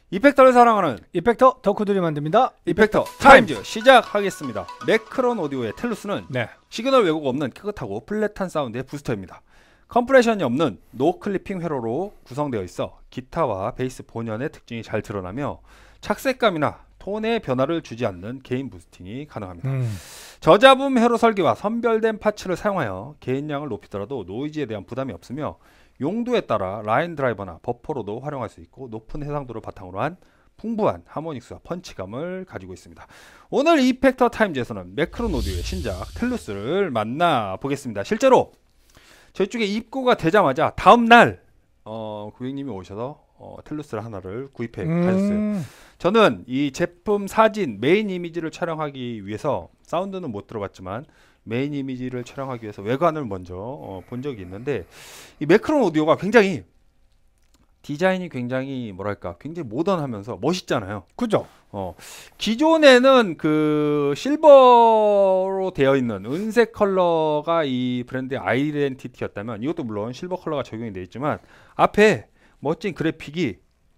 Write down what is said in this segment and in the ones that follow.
이펙터를 사랑하는 이펙터 덕후들이 만듭니다. 이펙터 타임즈 시작하겠습니다. 매크론 오디오의 텔루스는 네. 시그널 왜곡 없는 깨끗하고 플랫한 사운드의 부스터입니다. 컴프레션이 없는 노클리핑 회로로 구성되어 있어 기타와 베이스 본연의 특징이 잘 드러나며 착색감이나 톤의 변화를 주지 않는 게인 부스팅이 가능합니다. 저잡음 회로 설계와 선별된 파츠를 사용하여 게인량을 높이더라도 노이즈에 대한 부담이 없으며 용도에 따라 라인 드라이버나 버퍼로도 활용할 수 있고 높은 해상도를 바탕으로 한 풍부한 하모닉스와 펀치감을 가지고 있습니다. 오늘 이펙터 타임즈에서는 매크론 오디오의 신작 텔루스를 만나보겠습니다. 실제로 저희 쪽에 입고가 되자마자 다음날 고객님이 오셔서 텔루스를 하나를 구입해 가셨어요. 저는 이 제품 사진 메인 이미지를 촬영하기 위해서 사운드는 못 들어봤지만 메인 이미지를 촬영하기 위해서 외관을 먼저 본 적이 있는데 이 매크론 오디오가 굉장히 디자인이 굉장히 뭐랄까 굉장히 모던하면서 멋있잖아요. 그죠? 기존에는 그 실버로 되어 있는 은색 컬러가 이 브랜드의 아이덴티티였다면 이것도 물론 실버 컬러가 적용이 되어 있지만 앞에 멋진 그래픽이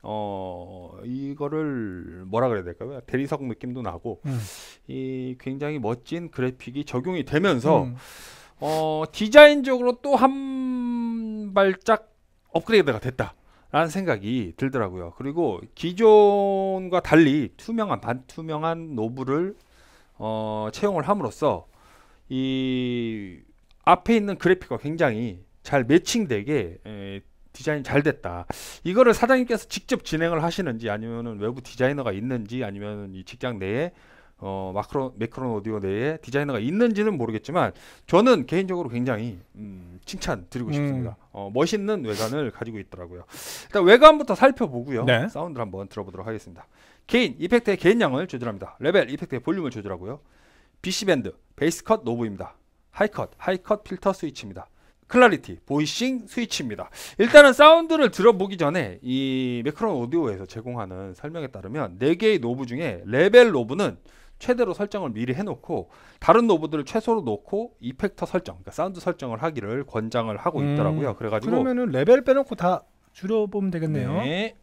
이거를 뭐라 그래야 될까요? 대리석 느낌도 나고 이 굉장히 멋진 그래픽이 적용이 되면서 디자인적으로 또 한 발짝 업그레이드가 됐다라는 생각이 들더라고요. 그리고 기존과 달리 반투명한 노브를 채용을 함으로써 이 앞에 있는 그래픽과 굉장히 잘 매칭되게 디자인이 잘 됐다. 이거를 사장님께서 직접 진행을 하시는지 아니면은 외부 디자이너가 있는지 아니면 이 직장 내에 매크론 오디오 내에 디자이너가 있는지는 모르겠지만 저는 개인적으로 굉장히 칭찬 드리고 싶습니다. 멋있는 외관을 가지고 있더라고요. 일단 외관부터 살펴보고요. 네. 사운드를 한번 들어보도록 하겠습니다. 게인, 이펙트의 게인량을 조절합니다. 레벨, 이펙트의 볼륨을 조절하고요. BC밴드, 베이스컷 노브입니다. 하이컷 필터 스위치입니다. 클래리티, 보이싱 스위치입니다. 일단은 사운드를 들어보기 전에 이 매크론 오디오에서 제공하는 설명에 따르면 4개의 노브 중에 레벨 노브는 최대로 설정을 미리 해놓고 다른 노브들을 최소로 놓고 이펙터 설정, 그러니까 사운드 설정을 하기를 권장을 하고 있더라고요. 그래가지고 그러면은 레벨 빼놓고 다 줄여보면 되겠네요. 네,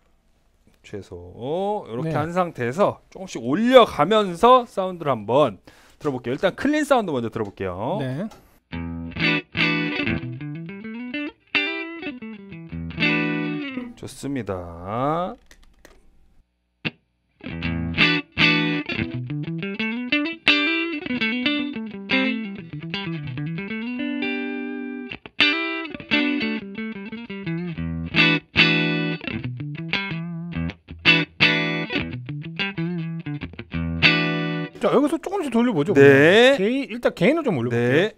최소 이렇게 네. 한 상태에서 조금씩 올려가면서 사운드를 한번 들어볼게요. 일단 클린 사운드 먼저 들어볼게요. 네. 좋습니다. 자, 여기서 조금씩 돌려보죠. 네. 일단 게인을 좀 올려볼게요. 네.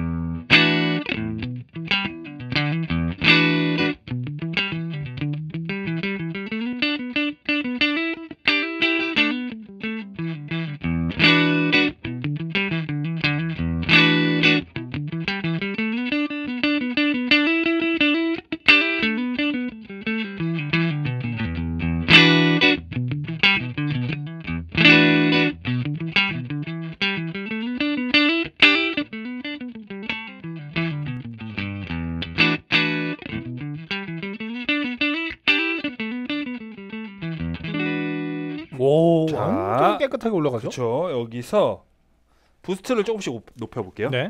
오, 자, 완전 깨끗하게 올라가죠? 그렇죠. 여기서 부스트를 조금씩 높여볼게요. 네.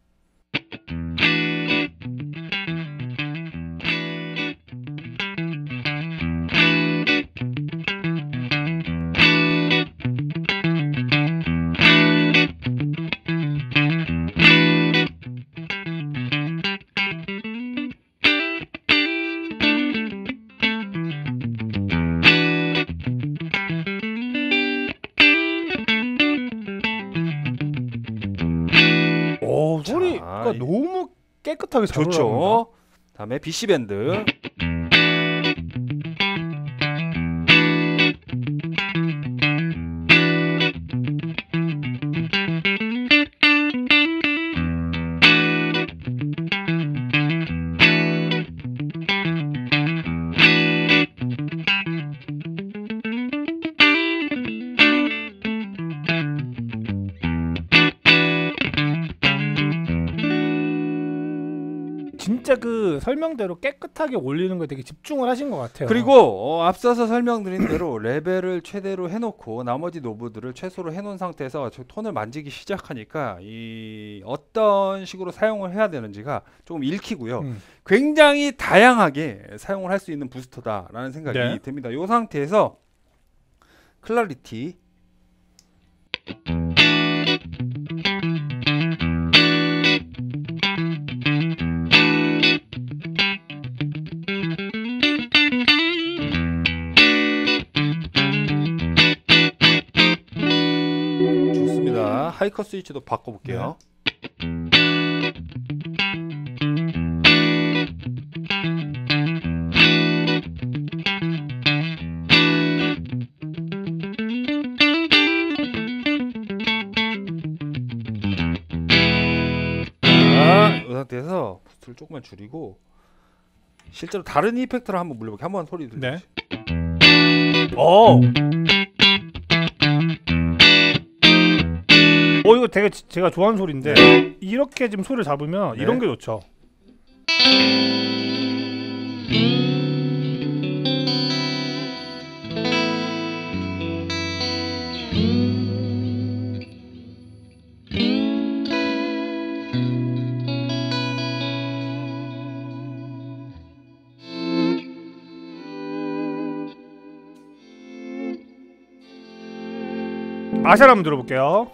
소리가 너무 깨끗하게 잘 올라갑니다. 좋죠. 다음에 BC밴드. 진짜 그 설명대로 깨끗하게 올리는 거에 되게 집중을 하신 것 같아요. 그리고 앞서서 설명드린 대로 레벨을 최대로 해놓고 나머지 노브들을 최소로 해놓은 상태에서 저 톤을 만지기 시작하니까 이 어떤 식으로 사용을 해야 되는지가 조금 읽히고요. 굉장히 다양하게 사용을 할 수 있는 부스터다라는 생각이 네. 듭니다. 이 상태에서 클래리티 좋습니다. 하이커 스위치도 바꿔볼게요. 이 상태에서 부스트를 조금만 줄이고 실제로 다른 이펙터를 한번 물려볼게요. 한번 소리 들려. 네. 이거 되게 제가 좋아하는 소리인데 이렇게 지금 소리를 잡으면 네. 이런 게 좋죠. 마샬 한번 들어볼게요.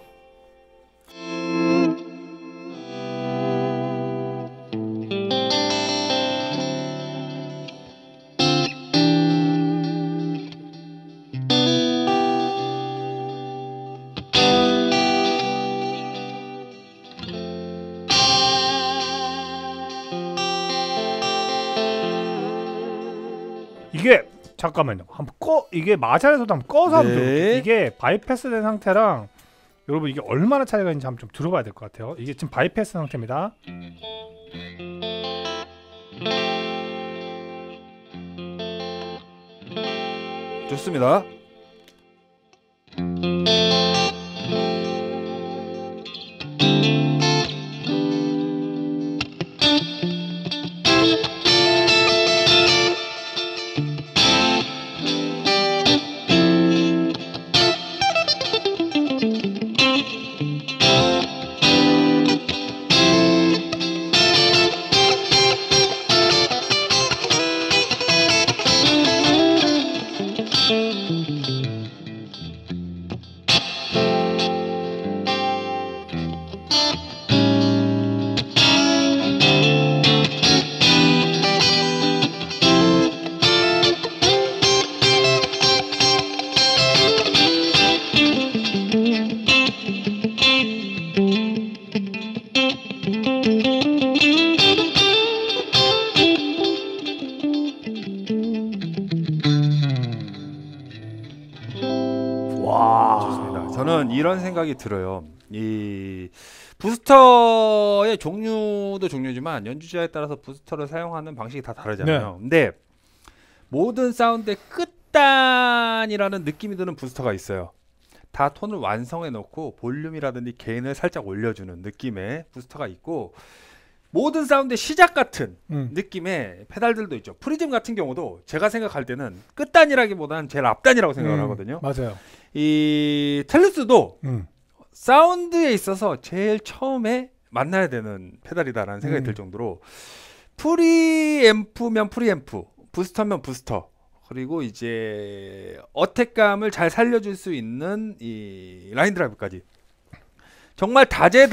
이게 잠깐만요. 한번 이게 마샬에서도 한번 꺼서 한번 들어볼게요. 이게 바이패스된 상태랑 여러분 이게 얼마나 차이가 있는지 한번 좀 들어봐야 될 것 같아요. 이게 지금 바이패스 상태입니다. 좋습니다. 좋습니다. 저는 이런 생각이 들어요. 이 부스터의 종류도 종류지만 연주자에 따라서 부스터를 사용하는 방식이 다 다르잖아요. 근데 모든 사운드의 끝단이라는 느낌이 드는 부스터가 있어요. 다 톤을 완성해 놓고 볼륨이라든지 게인을 살짝 올려주는 느낌의 부스터가 있고, 모든 사운드의 시작 같은 느낌의 페달들도 있죠. 프리즘 같은 경우도 제가 생각할 때는 끝단이라기보다는 제일 앞단이라고 생각을 하거든요. 맞아요. 이 텔루스도 사운드에 있어서 제일 처음에 만나야 되는 페달이다라는 생각이 들 정도로, 프리앰프면 프리앰프, 부스터면 부스터, 그리고 이제 어택감을 잘 살려줄 수 있는 이 라인 드라이브까지 정말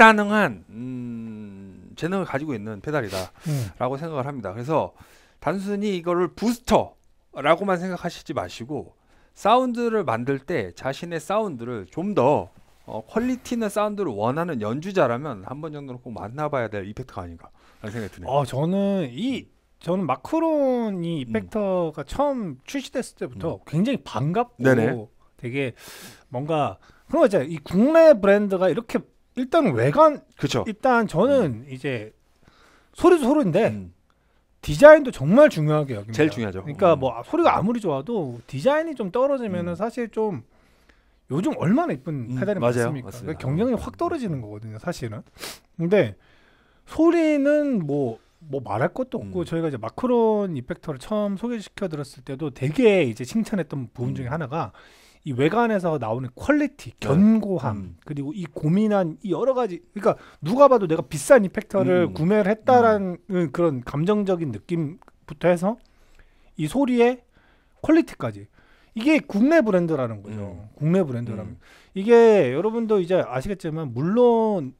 다재다능한 재능을 가지고 있는 페달이다라고 생각을 합니다. 그래서 단순히 이거를 부스터라고만 생각하시지 마시고, 사운드를 만들 때 자신의 사운드를 좀 더 퀄리티 있는 사운드를 원하는 연주자라면 한 번 정도는 꼭 만나봐야 될 이펙터가 아닌가 라는 생각이 드네요. 저는 마크론 이 이펙터가 처음 출시됐을 때부터 굉장히 반갑고 되게 뭔가 그런 거 있잖아요. 이 국내 브랜드가 이렇게 일단 외관, 그쵸. 일단 저는 이제 소리도 소리인데 디자인도 정말 중요하게 여깁니다. 제일 중요하죠. 그러니까 뭐 소리가 아무리 좋아도 디자인이 좀 떨어지면은 사실 좀, 요즘 얼마나 이쁜 페달이 많습니까? 그러니까 경쟁력이 확 떨어지는 거거든요, 사실은. 근데 소리는 뭐 뭐 말할 것도 없고 저희가 이제 마크론 이펙터를 처음 소개시켜 드렸을 때도 되게 이제 칭찬했던 부분 중에 하나가 이 외관에서 나오는 퀄리티, 견고함, 그리고 이 고민한 이 여러 가지, 그러니까 누가 봐도 내가 비싼 이펙터를 구매를 했다라는 그런 감정적인 느낌부터 해서 이 소리의 퀄리티까지, 이게 국내 브랜드라는 거죠. 국내 브랜드라면 이게 여러분도 이제 아시겠지만 물론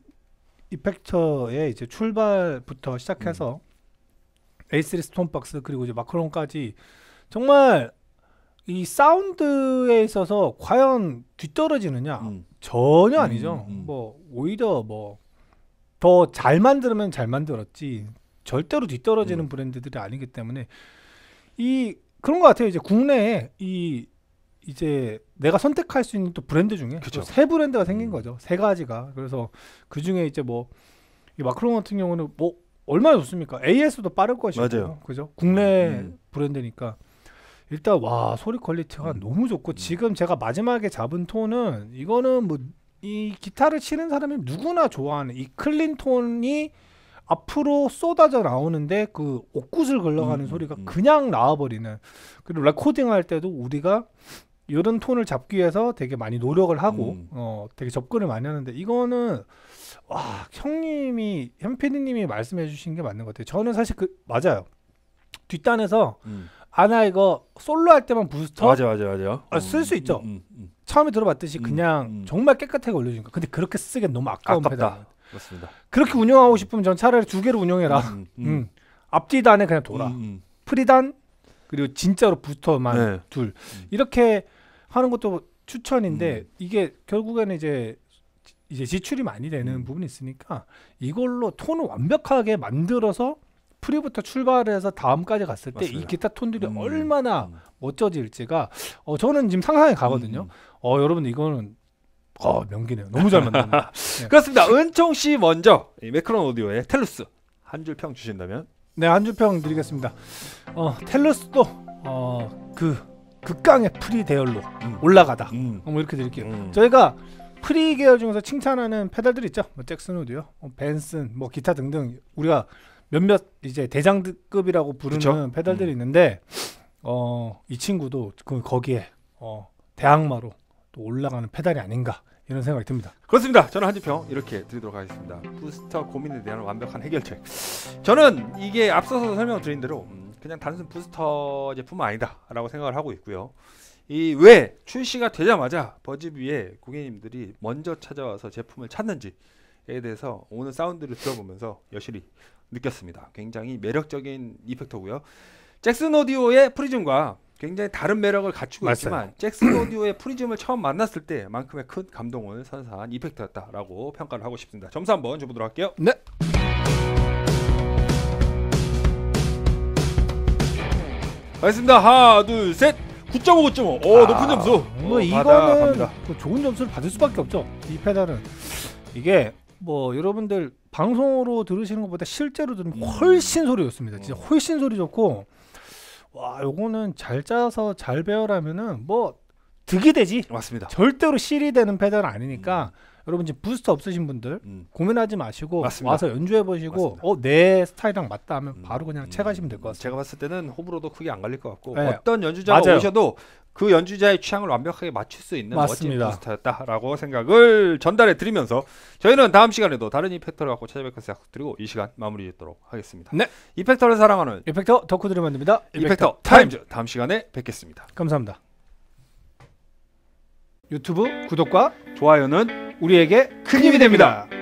이펙터의 이제 출발부터 시작해서 A3 스톤박스 그리고 이제 마크론까지 정말 이 사운드에 있어서 과연 뒤떨어지느냐? 전혀 아니죠. 뭐 오히려 뭐 더 잘 만들면 잘 만들었지 절대로 뒤떨어지는 브랜드들이 아니기 때문에 이 그런 것 같아요. 이제 국내에 이 이제 내가 선택할 수 있는 또 브랜드 중에 세 브랜드가 생긴 거죠. 세 가지가. 그래서 그 중에 이제 뭐 이 마크론 같은 경우는 뭐 얼마나 좋습니까? AS도 빠를 것이고, 맞아요. 그죠? 국내 브랜드니까 일단 와 소리 퀄리티가 너무 좋고 지금 제가 마지막에 잡은 톤은 이거는 뭐 이 기타를 치는 사람이 누구나 좋아하는 이 클린 톤이 앞으로 쏟아져 나오는데 그 옥구슬 걸러가는 소리가 그냥 나와버리는. 그리고 레코딩 할 때도 우리가 이런 톤을 잡기 위해서 되게 많이 노력을 하고 되게 접근을 많이 하는데 이거는 와 형님이 현 PD님이 말씀해 주신 게 맞는 것 같아요. 저는 사실 그 맞아요. 뒷단에서 나 이거 솔로 할 때만 부스터 맞아. 쓸 수 있죠. 처음에 들어봤듯이 그냥 정말 깨끗하게 올려주니까. 근데 그렇게 쓰기엔 너무 아까운 페달. 그렇습니다. 그렇게 운영하고 싶으면 전 차라리 두 개로 운영해라. 앞뒤단에 그냥 돌아. 프리단 그리고 진짜로 부스터만 둘. 이렇게 하는 것도 추천인데 이게 결국에는 이제 지출이 많이 되는 부분이 있으니까 이걸로 톤을 완벽하게 만들어서 프리부터 출발해서 다음까지 갔을 때 이 기타 톤들이 얼마나 멋져질지가 저는 지금 상상이 가거든요. 여러분 이거는 명기네요. 너무 잘 만든다. 네. 그렇습니다. 은총 씨 먼저 이 매크론 오디오의 텔루스 한 줄 평 주신다면? 네, 한 줄 평 드리겠습니다. 텔루스도 그 극강의 프리 대열로 올라가다. 뭐 이렇게 드릴게요. 저희가 프리 계열 중에서 칭찬하는 페달들 있죠. 뭐 잭슨 오디오, 벤슨, 뭐 기타 등등 우리가 몇몇 이제 대장급이라고 부르는 그쵸? 페달들이 있는데 이 친구도 거기에 대항마로 또 올라가는 페달이 아닌가 이런 생각이 듭니다. 그렇습니다. 저는 한 줄 평 이렇게 드리도록 하겠습니다. 부스터 고민에 대한 완벽한 해결책. 저는 이게 앞서서 설명드린 대로 그냥 단순 부스터 제품은 아니다 라고 생각을 하고 있고요. 이 왜 출시가 되자마자 버즈비에 고객님들이 먼저 찾아와서 제품을 찾는지에 대해서 오늘 사운드를 들어보면서 여실히 느꼈습니다. 굉장히 매력적인 이펙터고요. 잭슨 오디오의 프리즘과 굉장히 다른 매력을 갖추고 맞아요. 있지만 잭슨 오디오의 프리즘을 처음 만났을 때만큼의 큰 감동을 선사한 이펙터였다라고 평가를 하고 싶습니다. 점수 한번 줘보도록 할게요. 네. 알겠습니다. 하나, 둘, 셋. 9.5, 9.5. 오, 높은 점수. 뭐 이거는 뭐 좋은 점수를 받을 수밖에 없죠. 이 페달은 이게 뭐 여러분들 방송으로 들으시는 것보다 실제로 들으면 훨씬 소리 좋습니다. 진짜 훨씬 소리 좋고 와 요거는 잘 짜서 잘 배열하면은 뭐 득이 되지. 맞습니다. 절대로 실이 되는 페달은 아니니까 여러분 지금 부스터 없으신 분들 고민하지 마시고 맞습니다. 와서 연주해 보시고 내 스타일이랑 맞다 하면 바로 그냥 채가시면 될 것 같습니다. 제가 봤을 때는 호불호도 크게 안 갈릴 것 같고 네. 어떤 연주자가 맞아요. 오셔도 그 연주자의 취향을 완벽하게 맞출 수 있는 맞습니다. 멋진 부스터였다라고 생각을 전달해 드리면서 저희는 다음 시간에도 다른 이펙터를 갖고 찾아뵐 것을 약속드리고 이 시간 마무리 짓도록 하겠습니다. 네. 이펙터를 사랑하는 이펙터 덕후들이 만듭니다. 이펙터 타임즈 다음 시간에 뵙겠습니다. 감사합니다. 유튜브 구독과 좋아요는 우리에게 큰 힘이 됩니다.